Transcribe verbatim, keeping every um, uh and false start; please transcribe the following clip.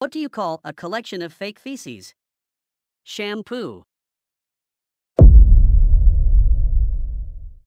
What do you call a collection of fake feces? Shampoo.